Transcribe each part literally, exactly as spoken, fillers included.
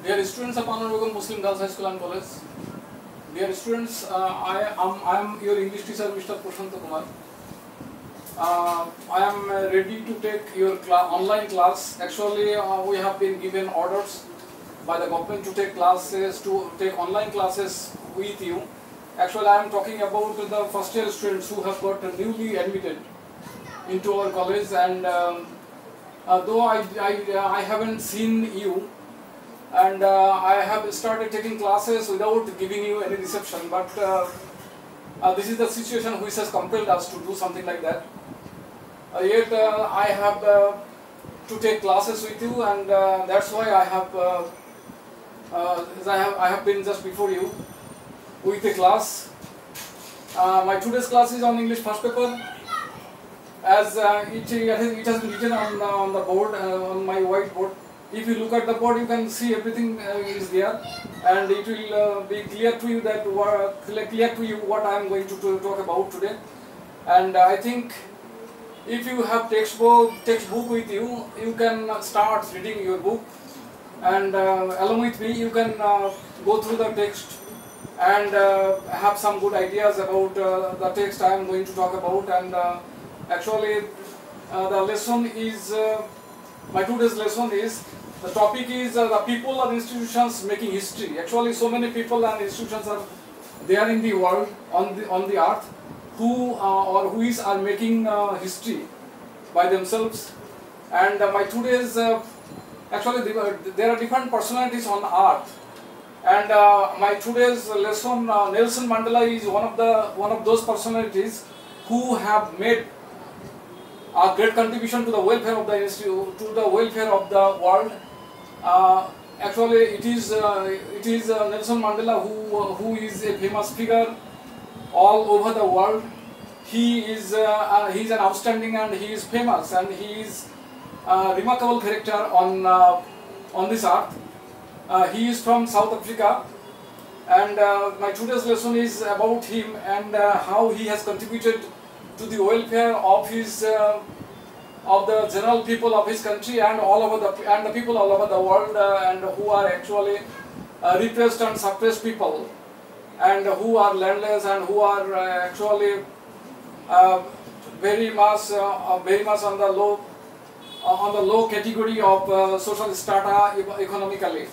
Dear students of Anwar Begum Muslim Girls High School and College, dear students, uh, I am I am your English teacher, Mister Prashant Kumar. Uh, I am uh, ready to take your cla online class. Actually, uh, we have been given orders by the government to take classes, to take online classes with you. Actually, I am talking about the first year students who have got newly admitted into our college, and um, uh, though I, I, I haven't seen you, and uh, I have started taking classes without giving you any reception, but uh, uh, this is the situation which has compelled us to do something like that. Uh, yet uh, I have uh, to take classes with you, and uh, that's why I have, uh, uh, I have I have been just before you with the class. Uh, my today's class is on English first paper, as uh, it, it, has, it has been written on, uh, on the board, uh, on my whiteboard. If you look at the board, you can see everything uh, is there, and it will uh, be clear to you that uh, clear to you what I am going to, to talk about today. And uh, I think if you have textbook textbook with you, you can start reading your book, and uh, along with me, you can uh, go through the text and uh, have some good ideas about uh, the text I am going to talk about. And uh, actually, uh, the lesson is uh, my today's lesson is. The topic is uh, the people and institutions making history. Actually, so many people and institutions are there in the world, on the on the earth, who uh, or who is are making uh, history by themselves. And uh, my today's uh, actually there are different personalities on earth. And uh, my today's lesson, uh, Nelson Mandela is one of the one of those personalities who have made a great contribution to the welfare of the institute, to the welfare of the world. Uh, actually, it is uh, it is uh, Nelson Mandela who uh, who is a famous figure all over the world. He is uh, uh, he is an outstanding and he is famous, and he is a remarkable character on uh, on this earth. Uh, he is from South Africa, and uh, my today's lesson is about him and uh, how he has contributed to the welfare of his uh, of the general people of his country and all over the and the people all over the world, uh, and who are actually uh, repressed and suppressed people, and who are landless and who are uh, actually uh, very much uh, very much on the low uh, on the low category of uh, social strata economically.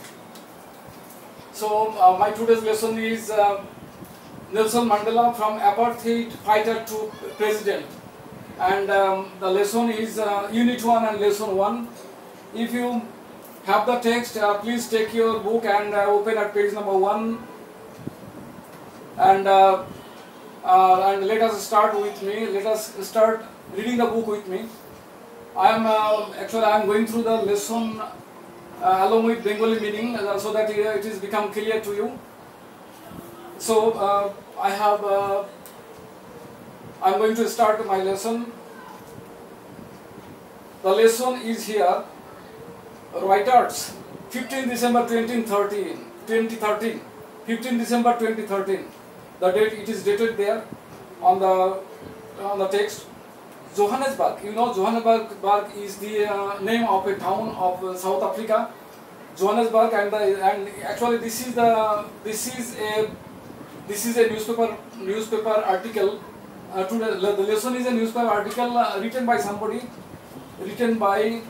So uh, my today's lesson is uh, Nelson Mandela, from apartheid fighter to president. And um, the lesson is uh, unit one and lesson one. If you have the text, uh, please take your book and uh, open at page number one. And uh, uh, and let us start with me. Let us start reading the book with me. I am uh, actually I am going through the lesson uh, along with Bengali meaning, uh, so that it is become clear to you. So uh, I have. Uh, I am going to start my lesson. The lesson is here. Reuters, fifteenth December twenty thirteen. twenty thirteen. fifteenth December twenty thirteen. The date, it is dated there on the on the text. Johannesburg. You know, Johannesburg is the uh, name of a town of uh, South Africa. Johannesburg, and the and actually this is the this is a this is a newspaper newspaper article. Uh, today, the lesson is a newspaper article uh, written by somebody, written by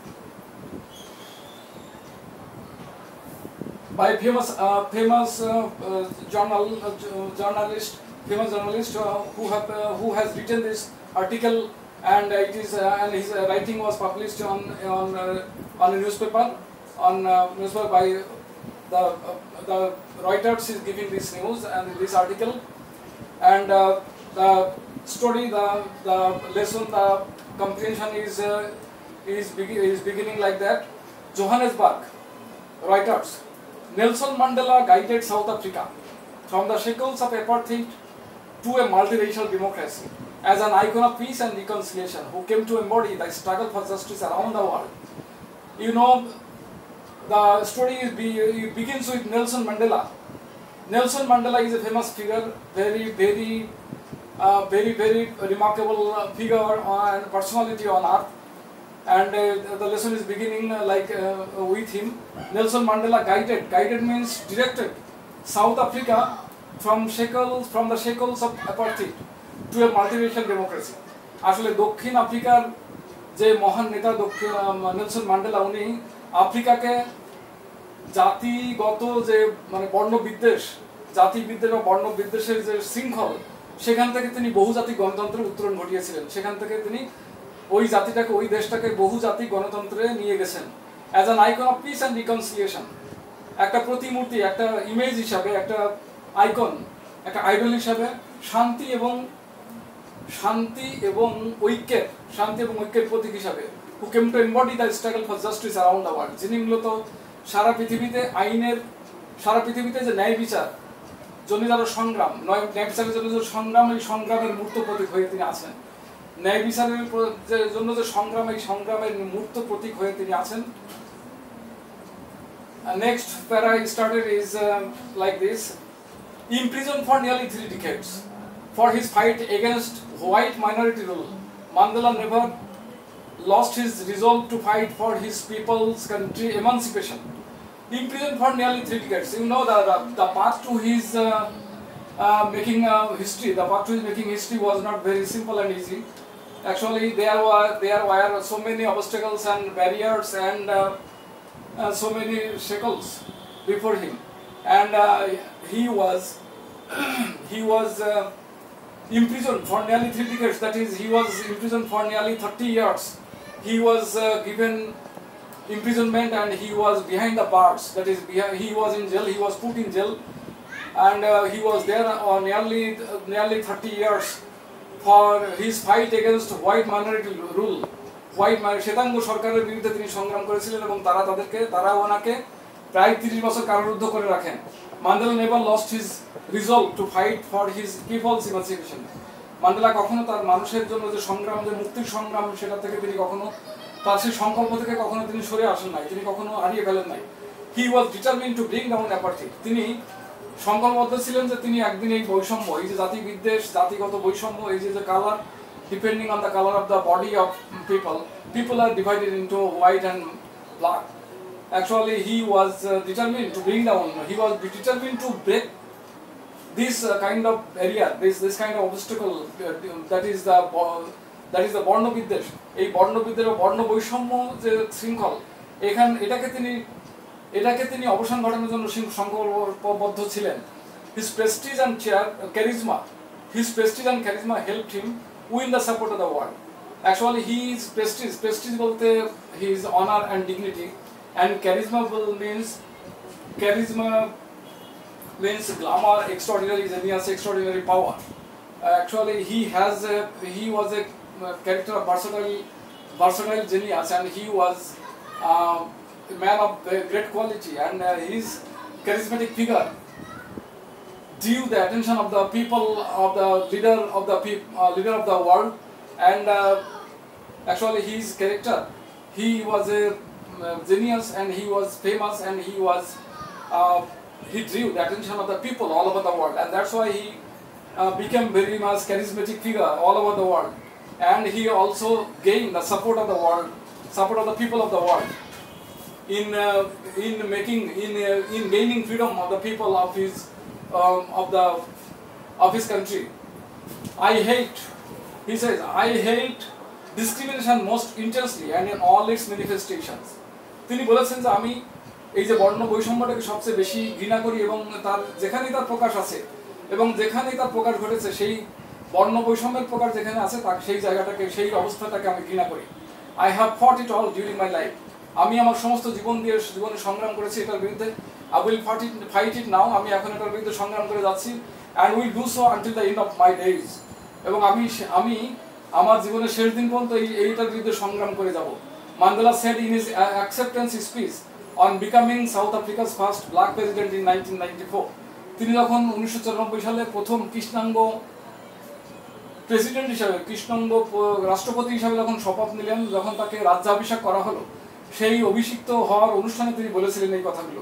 by famous uh, famous uh, uh, journal uh, journalist, famous journalist uh, who have uh, who has written this article, and it is uh, and his uh, writing was published on on uh, on a newspaper on uh, newspaper by the uh, the Reuters is giving this news and this article, and. Uh, The story, the the lesson, the comprehension is uh, is, begin, is beginning like that. Johannesburg, Reuters. Nelson Mandela guided South Africa from the shackles of apartheid to a multiracial democracy as an icon of peace and reconciliation, who came to embody the struggle for justice around the world. You know, the story is be, it begins with Nelson Mandela. Nelson Mandela is a famous figure, very very. Uh, very very remarkable figure and personality on earth. and uh, the lesson is beginning uh, like uh, with him. Nelson Mandela guided, guided means directed South Africa from shackles, from the shackles of apartheid to a multiracial democracy. আসলে দক্ষিণ আফ্রিকার যে মহান নেতা দক্ষিণ Nelson Mandela উনি আফ্রিকাকে জাতিগত যে মানে বর্ণবিদ্বেষ জাতিবিদ্বেষ বা বর্ণবিদ্বেষের যে শৃঙ্খল সেখান থেকে তিনি বহুজাতিক গণতন্ত্রের উত্তরণ ঘটিয়েছিলেন। সেখান থেকে তিনি ওই জাতিটাকে ওই দেশটাকে বহুজাতিক গণতন্ত্রে নিয়ে গেছেন as an icon of peace and reconciliation. একটা প্রতিমূর্তি, একটা ইমেজ হিসাবে, একটা আইকন, একটা আইডল হিসাবে শান্তি এবং শান্তি এবং ঐক্যের শান্তি এবং ঐক্যের প্রতীক হিসাবে who came to embody the struggle for justice around the world, যিনি মূলত সারা পৃথিবীতে আইনের সারা পৃথিবীতে যে ন্যায় বিচার জন্য যারা সংগ্রাম ন্যায় বিচারের জন্য যে সংগ্রাম এই সংগ্রামের মূর্ত প্রতীক হয়ে তিনি আছেন। ন্যায় বিচারের জন্য যে সংগ্রাম এই সংগ্রামের মূর্ত প্রতীক হয়ে তিনি আছেন। Next para started is like this: imprisoned for nearly three decades for his fight against white minority rule, Mandela never lost his resolve to fight for his people's country emancipation. Imprisoned for nearly three decades. You know the the, the path to his uh, uh, making uh, history. The path to his making history was not very simple and easy. Actually, there were there were so many obstacles and barriers and uh, uh, so many shackles before him, and uh, he was he was. Uh, imprisoned for nearly three decades, that is, he was imprisoned for nearly thirty years. He was uh, given imprisonment and he was behind the bars, that is, he was in jail, he was put in jail, and uh, he was there uh, nearly nearly thirty years for his fight against white minority rule. White শ্বেতাঙ্গ সরকারের বিরুদ্ধে তিনি সংগ্রাম করেছিলেন এবং তারা তাদেরকে তারা ওনাকে প্রায় তিরিশ বছর কারারুদ্ধ করে রাখেন। Mandela never lost his resolve to fight for his people's emancipation. Mandela কখনো তার মানুষের জন্য যে সংগ্রাম, যে মুক্তির সংগ্রাম, সেটা থেকে তিনি কখনো তার সেই সংকল্প থেকে কখনো তিনি সরে আসেন নাই, তিনি কখনো হারিয়ে ফেলেন নাই। He was determined to bring down apartheid. তিনি সংকল্পবদ্ধ ছিলেন যে তিনি একদিন এই বৈষম্য, এই যে জাতি বিদ্বেষ, জাতিগত বৈষম্য, এই যে colour, depending on the colour of the body of people, people are divided into white and black. Actually, he was uh, determined to bring down, he was determined to break this uh, kind of area, this this kind of obstacle uh, that is the that is the বর্ণবিদ্বেষ, এই বর্ণবিদ্বেষ ও বর্ণ বৈষম্য যে শৃঙ্খল, এখান এটাকে তিনি এটাকে তিনি অবসান ঘটানোর জন্য সংকল্পবদ্ধ ছিলেন। His prestige and charisma, his prestige and charisma helped him win the support of the world. Actually, his prestige, prestige bolte his honor and dignity, and charisma means charisma means glamour, extraordinary genius, extraordinary power. Uh, actually, he has a, he was a character of versatile, versatile genius, and he was uh, a man of great quality, and uh, his charismatic figure drew the attention of the people, of the leader of the peop- uh, leader of the world, and uh, actually his character, he was a uh, genius, and he was famous, and he was uh, he drew the attention of the people all over the world, and that's why he uh, became very much charismatic figure all over the world, and he also gained the support of the world, support of the people of the world in uh, in making in uh, in gaining freedom of the people of his um, of the of his country. I hate, he says, I hate discrimination most intensely and in all its manifestations. তিনি বলেছেন যে আমি এই যে বর্ণ বৈষম্যটাকে সবচেয়ে বেশি ঘৃণা করি, এবং তার যেখানেই তার প্রকাশ আছে এবং যেখানেই তার প্রকাশ ঘটেছে সেই বর্ণ বৈষম্যের প্রকাশ যেখানে আছে তার সেই জায়গাটাকে, সেই অবস্থাটাকে আমি ঘৃণা করি। I have fought it all during my life, আমি আমার সমস্ত জীবন দিয়ে জীবনে সংগ্রাম করেছি এটার বিরুদ্ধে। I will fight it fight it now, আমি এখন এটার বিরুদ্ধে সংগ্রাম করে যাচ্ছি, and will do so until the end of my days, এবং আমি আমি আমার জীবনের শেষ দিন পর্যন্ত এই এইটার বিরুদ্ধে সংগ্রাম করে যাব। Mandela said in his acceptance speech on becoming South Africa's first black president in nineteen ninety-four, তিনি যখন উনিশশো চুরানব্বই সালে প্রথম কৃষ্ণাঙ্গ প্রেসিডেন্ট হিসাবে, কৃষ্ণাঙ্গ রাষ্ট্রপতি হিসাবে যখন শপথ নিলেন, যখন তাকে রাজ্যাভিষেক করা হলো, সেই অভিষিক্ত হওয়ার অনুষ্ঠানে তিনি বলেছিলেন এই কথাগুলো।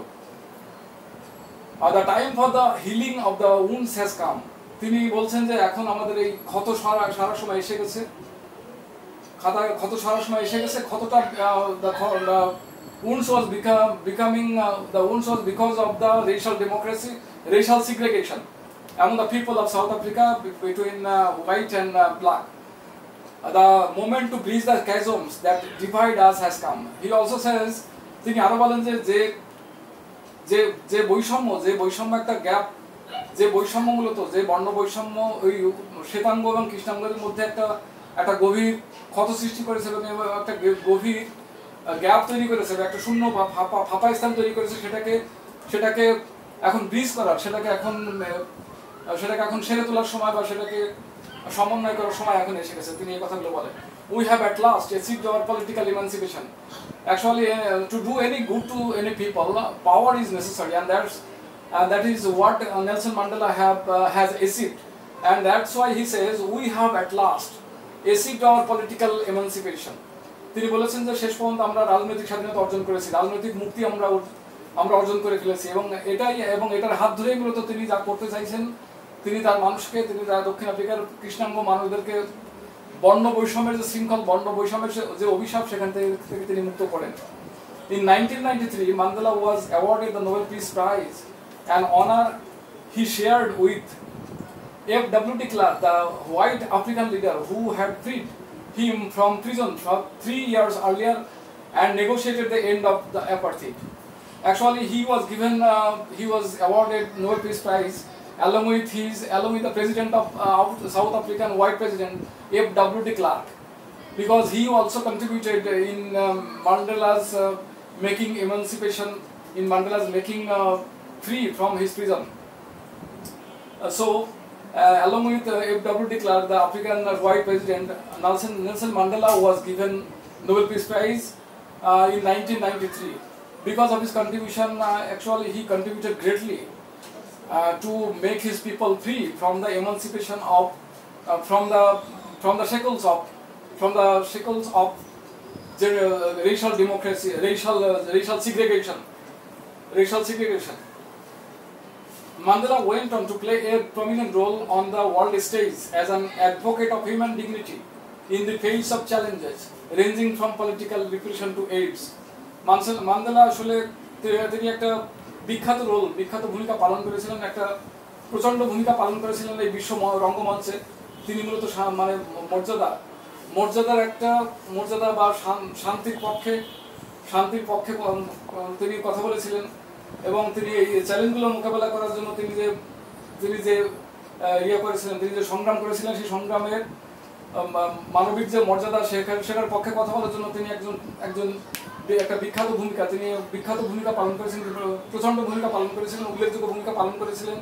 The time for the healing of the wounds has come, তিনি বলছেন যে এখন আমাদের এই ক্ষত সারা সারা সময় এসে গেছে, খাতা ক্ষত সারার সময় এসে গেছে। ক্ষতটা the wounds was become becoming uh, the wounds was because of the racial democracy, racial segregation among the people of South Africa between uh, white and uh, black. Uh, the moment to bridge the chasms that divide us has come. He also says, তিনি আরো বলেন যে যে যে বৈষম্য যে বৈষম্য একটা গ্যাপ, যে বৈষম্য মূলত যে বর্ণ বৈষম্য ওই শ্বেতাঙ্গ এবং কৃষ্ণাঙ্গের মধ্যে একটা একটা গভীর ক্ষত সৃষ্টি করেছে এবং একটা গভীর গ্যাপ তৈরি করেছে, একটা শূন্য ফাঁপা ফাঁপা স্থান তৈরি করেছে। সেটাকে সেটাকে এখন ব্রিজ করার, সেটাকে এখন সেটাকে এখন সেরে তোলার সময় বা সেটাকে সমন্বয় করার সময় এখন এসে গেছে। তিনি এই কথাগুলো বলেন। We have at last achieved our political emancipation. Actually, uh, to do any good to any people, uh, power is necessary, and that's and that is what uh, Nelson Mandela have uh, has achieved, and that's why he says we have at last achieved our political emancipation. তিনি বলেছেন যে শেষ পর্যন্ত আমরা রাজনৈতিক স্বাধীনতা অর্জন করেছি, রাজনৈতিক মুক্তি আমরা আমরা অর্জন করে ফেলেছি, এবং এটাই এবং এটার হাত ধরেই মূলত তিনি যা করতে চাইছেন, তিনি তার মানুষকে, তিনি তার দক্ষিণ আফ্রিকার কৃষ্ণাঙ্গ মানুষদেরকে বর্ণ বৈষম্যের যে শৃঙ্খল, বর্ণ বৈষম্যের যে অভিশাপ, সেখান থেকে তিনি মুক্ত করেন। In nineteen ninety-three, Mandela was awarded the Nobel Peace Prize, an honor he shared with F W de Klerk, the white African leader who had freed him from prison for three years earlier and negotiated the end of the apartheid. Actually, he was given, uh, he was awarded Nobel Peace Prize along with his, along with the president of uh, South African white president F W de Klerk, because he also contributed in um, Mandela's uh, making emancipation, in Mandela's making uh, free from his prison. Uh, so, uh, along with uh, F W de Klerk, the African uh, white president, Nelson, Nelson Mandela was given Nobel Peace Prize uh, in nineteen ninety-three. Because of his contribution, uh, actually he contributed greatly uh, to make his people free from the emancipation of, uh, from the from the shackles of, from the shackles of the, uh, racial democracy, racial uh, racial segregation, racial segregation. Mandela went on to play a prominent role on the world stage as an advocate of human dignity in the face of challenges ranging from political repression to AIDS. Mandela আসলে তিনি একটা বিখ্যাত role, বিখ্যাত ভূমিকা পালন করেছিলেন, একটা প্রচণ্ড ভূমিকা পালন করেছিলেন এই বিশ্ব রঙ্গমঞ্চে। তিনি মূলত মানে মর্যাদা মর্যাদার একটা মর্যাদা বা শান্তির পক্ষে শান্তির পক্ষে তিনি কথা বলেছিলেন, এবং তিনি এই চ্যালেঞ্জগুলো মোকাবেলা করার জন্য তিনি যে তিনি যে ইয়ে করেছিলেন, তিনি যে সংগ্রাম করেছিলেন, সেই সংগ্রামের মানবিক যে মর্যাদা সেখানে সেটার পক্ষে কথা বলার জন্য তিনি একজন একজন একটা বিখ্যাত ভূমিকা তিনি বিখ্যাত ভূমিকা পালন করেছিলেন, প্রচণ্ড ভূমিকা পালন করেছিলেন, উল্লেখযোগ্য ভূমিকা পালন করেছিলেন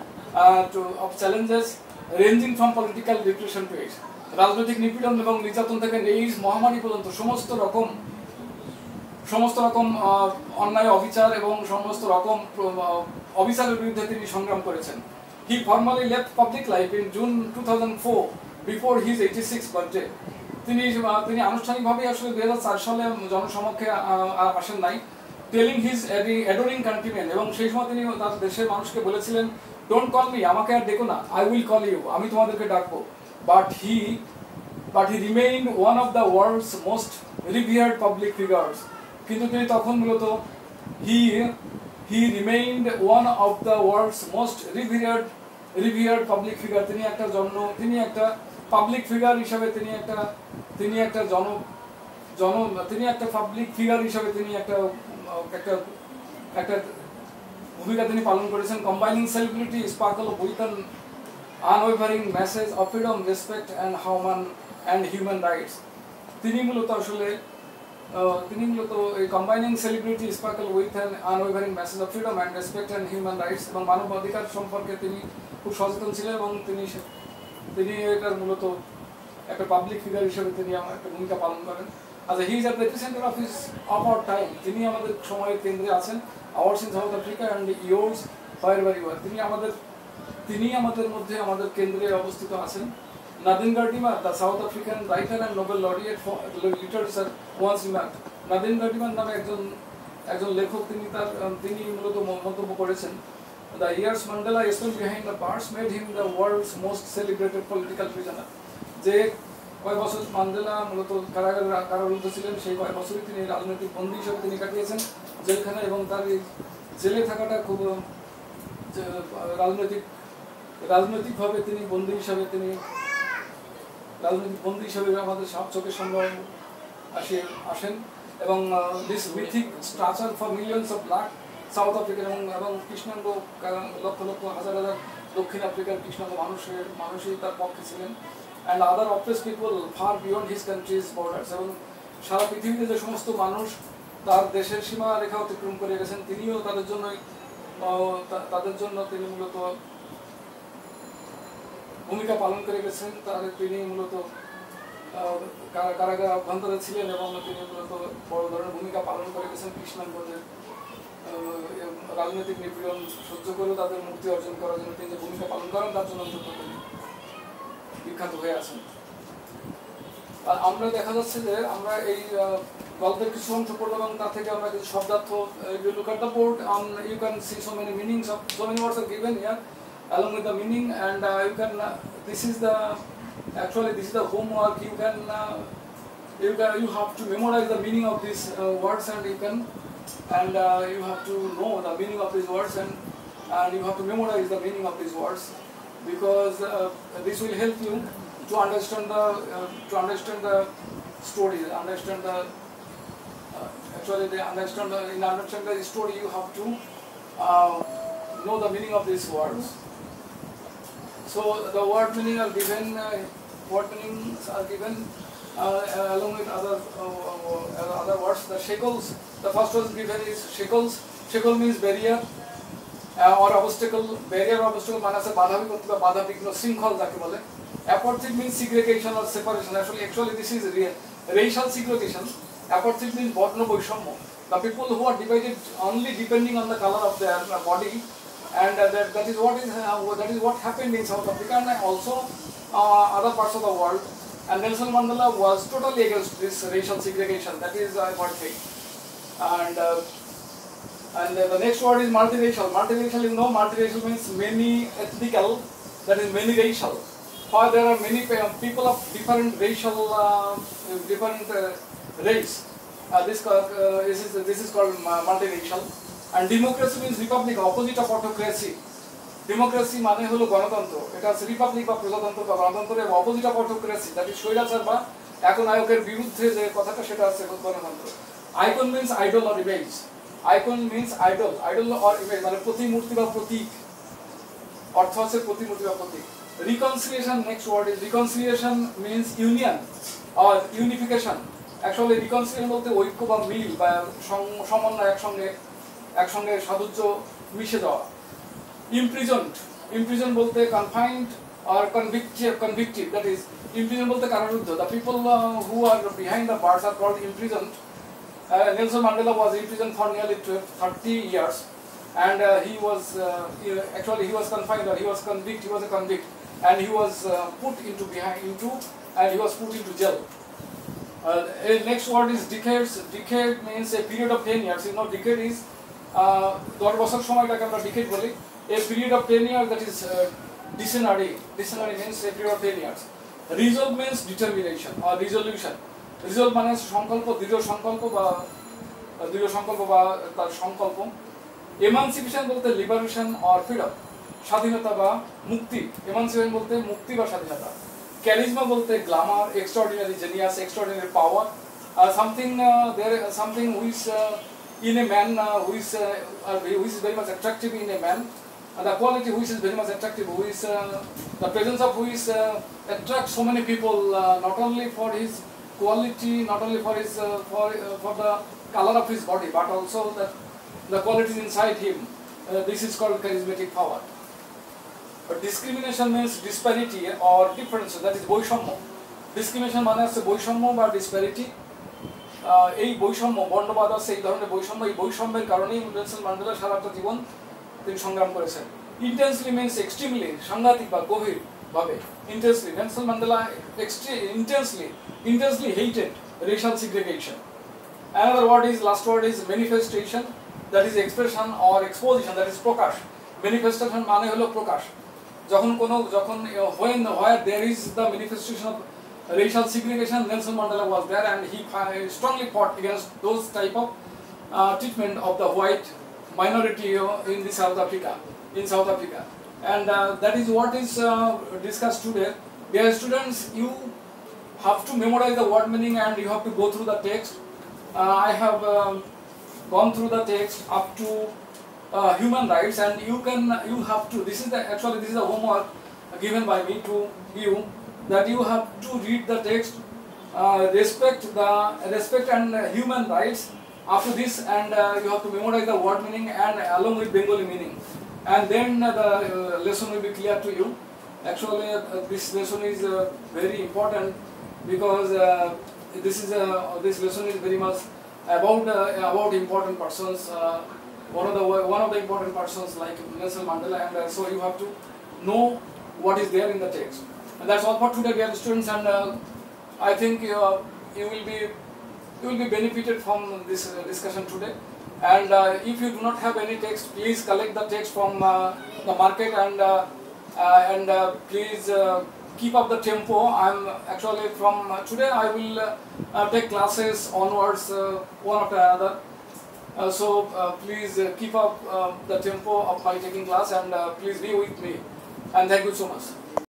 of challenges ranging from political repression to AIDS, রাজনৈতিক নিপীড়ন এবং নির্যাতন থেকে এইডস মহামারী পর্যন্ত সমস্ত রকম সমস্ত রকম অন্যায় অবিচার এবং সমস্ত রকম অবিচারের বিরুদ্ধে তিনি সংগ্রাম করেছেন। He formally left public life in June two thousand four before his eighty six birthday. তিনি তিনি আনুষ্ঠানিকভাবে আসলে দুই হাজার চার সালে জনসমক্ষে আসেন নাই, টেলিং হিজ অ্যাডোরিং কান্ট্রিমেন, এবং সেই সময় তিনি তার দেশের মানুষকে বলেছিলেন, ডোন্ট কল মি, আমাকে আর ডেকো না, আই উইল কল ইউ, আমি তোমাদেরকে ডাকবো। But he but he remain one of the world's most revered public figures. কিন্তু তিনি তখন মূলত he he remained one of the world's most revered revered public figure. তিনি একটা জন্ম তিনি একটা পাবলিক ফিগার হিসাবে তিনি একটা তিনি একটা জন জন তিনি একটা পাবলিক ফিগার হিসাবে তিনি একটা একটা একটা ভূমিকা তিনি পালন করেছেন। Combining celebrity sparkle with an unwavering message of freedom, respect and human and human rights. তিনি মূলত আসলে তিনি মূলত এই combining celebrity sparkle with an unwavering message of freedom and respect and human rights এবং মানবাধিকার সম্পর্কে তিনি খুব সচেতন ছিলেন, এবং তিনি তিনি এটার মূলত একটা পাবলিক ফিগার হিসেবে তিনি আমার একটা ভূমিকা পালন করেন। আচ্ছা, he is a representative of his of our time. তিনি আমাদের সময়ের কেন্দ্রে আছেন, ours in South Africa and yours wherever you are. তিনি আমাদের তিনি আমাদের মধ্যে আমাদের কেন্দ্রে অবস্থিত আছেন। Nadine Gordimer, the South African writer and Nobel laureate for literature once remarked. Nadine Gordimer নামে একজন একজন লেখক তিনি তার তিনি মূলত মন্তব্য করেছেন, the years Mandela spent behind the bars made him the world's most celebrated political prisoner. যে কয়েক বছর মান্ডেলা মূলত কারাগারে কারারুদ্ধ ছিলেন, সেই কয়েক বছরই তিনি রাজনৈতিক বন্দী হিসেবে তিনি কাটিয়েছেন জেলখানে, এবং তার এই জেলে থাকাটা খুব রাজনৈতিক রাজনৈতিকভাবে তিনি বন্দী হিসাবে তিনি রাজনৈতিক বন্দী হিসাবে আমাদের চোখের সামনে আসে আসেন এবং this mythic structure for millions of black South African এবং এবং কৃষ্ণাঙ্গ লক্ষ লক্ষ হাজার হাজার দক্ষিণ আফ্রিকার কৃষ্ণাঙ্গ মানুষের মানুষই তার পক্ষে ছিলেন, and other oppressed people far beyond his country's borders, এবং সারা পৃথিবীতে যে সমস্ত মানুষ তার দেশের সীমা রেখা অতিক্রম করে গেছেন তিনিও তাদের জন্যই তাদের জন্য তিনি মূলত ভূমিকা পালন করে গেছেন। তাদের তিনি মূলত কারাগার অভ্যন্তরে ছিলেন এবং তিনি মূলত বড় ধরনের ভূমিকা পালন করে গেছেন কৃষ্ণাঙ্গদের রাজনৈতিক নিপীড়ন সহ্য করে তাদের মুক্তি অর্জন করার জন্য তিনি যে ভূমিকা পালন করেন তার জন্য তিনি বিখ্যাত হয়ে আছেন। আর আমরা দেখা যাচ্ছে যে আমরা এই গল্পের কিছু অংশ পড়লাম এবং তা থেকে আমরা কিছু শব্দার্থ, you look at the board, um, you can see so many meanings of so many words are given here along with the meaning, and uh, you can uh, this is the actually this is the homework. You can uh, you can you have to memorize the meaning of these uh, words, and you can and uh, you have to know the meaning of these words, and and you have to memorize the meaning of these words, because uh, this will help you to understand the uh, to understand the story, understand the uh, actually they understand the, in understand the story you have to uh, know the meaning of these words. So the word meaning are given, uh, word meanings are given uh, along with other uh, uh, other words. The shekels, the first one given is shekels. Shekel means barrier uh, or obstacle. Barrier or obstacle means বাধা বিপত্তি বা বাধা বিঘ্ন শৃঙ্খল যাকে বলে। Apartheid means segregation or separation. Actually, actually this is real. Racial segregation. Apartheid means বর্ণ বৈষম্য. The people who are divided only depending on the color of their body, and uh, that, that is what is uh, that is what happened in South Africa and also uh, other parts of the world. And Nelson Mandela was totally against this racial segregation. That is uh, one thing. And uh, and uh, the next word is multiracial. Multiracial, you know, multiracial means many ethnical. That is many racial. For there are many people of different racial, uh, different uh, race. Uh, this uh, this is this is called multiracial. And democracy means republic, opposite of autocracy. Democracy মানে হলো গণতন্ত্র, এটা হচ্ছে Republic বা প্রজাতন্ত্র বা গণতন্ত্রের opposite of autocracy, that is স্বৈরাচার বা একনায়কের বিরুদ্ধে যে কথাটা সেটা হচ্ছে গণতন্ত্র। Icon means idol or image. Icon means idol, idol or image মানে প্রতিমূর্তি বা প্রতীক, অর্থ হচ্ছে প্রতিমূর্তি বা প্রতীক। Reconciliation, next word is reconciliation means union or unification. Actually reconciliation বলতে ঐক্য বা মিল বা সমন্বয়, একসঙ্গে একসঙ্গে সাধুর্য মিশে যাওয়া। ইমপ্রিজনড, ইমপ্রিজন বলতে confined or convicted, convicted, that is imprisoned বলতে কারারুদ্ধ। The people uh, who are behind the bars are called imprisoned. Uh, Nelson Mandela was imprisoned for nearly thirty years, and uh, he was uh, he, actually he was confined, or he was convicted, he was a convict, and he was uh, put into behind into and he was put into jail. Uh, next word is decades. Decade means a period of ten years. You know, decade is দশ বছর সময়টাকে আমরা decade বলি। A period of ten years, that is uh, decennial. Decennial means a period of ten years. Resolve means determination or resolution. Resolve মানে সংকল্প, দৃঢ় সংকল্প বা দৃঢ় সংকল্প বা তার সংকল্প। Emancipation বলতে liberation or freedom, স্বাধীনতা বা মুক্তি। Emancipation বলতে মুক্তি বা স্বাধীনতা। Charisma বলতে glamour, extraordinary genius, extraordinary power, uh, something uh, there something who is uh, in a man uh, who is uh, uh, who is very much attractive in a man. Uh, the quality which is very much attractive, who is uh, the presence of who is uh, attracts so many people, uh, not only for his quality, not only for his uh, for uh, for the color of his body, but also the the qualities inside him. Uh, this is called charismatic power. But discrimination means disparity or difference, that is বৈষম্য। Discrimination মানে হচ্ছে বৈষম্য বা disparity। এই বৈষম্য, বর্ণবাদ আছে, এই ধরনের বৈষম্য, এই বৈষম্যের কারণেই নেলসন ম্যান্ডেলা সারাটা জীবন তিনি সংগ্রাম করেছেন। ইন্টেন্সলি মিন্স এক্সট্রিমলি, সাংঘাতিক বা গভীর ভাবে। Intensely, Nelson Mandela intensely intensely hated racial segregation. Another word is, last word is manifestation, that is expression or exposition, that is প্রকাশ। Manifestation মানে হলো প্রকাশ। যখন কোনো যখন when where there is the manifestation of racial segregation, Nelson Mandela was there, and he strongly fought against those type of uh, treatment of the white minority in the South Africa, in South Africa. And uh, that is what is uh, discussed today. Dear students, you have to memorize the word meaning and you have to go through the text. Uh, I have uh, gone through the text up to uh, human rights, and you can, you have to, this is the, actually this is the homework given by me to you, that you have to read the text, uh, respect the, respect and uh, human rights after this, and uh, you have to memorize the word meaning and along with Bengali meaning. And then uh, the uh, lesson will be clear to you. Actually, uh, this lesson is uh, very important because uh, this is uh, this lesson is very much about uh, about important persons. Uh, one of the one of the important persons like Nelson Mandela, and uh, so you have to know what is there in the text. And that's all for today, dear students. And uh, I think uh, you will be you will be benefited from this uh, discussion today. And uh, if you do not have any text, please collect the text from uh, the market, and uh, uh, and uh, please uh, keep up the tempo. I'm actually from uh, today I will uh, uh, take classes onwards uh, one after another. Uh, so uh, please uh, keep up uh, the tempo of my taking class, and uh, please be with me. And thank you so much.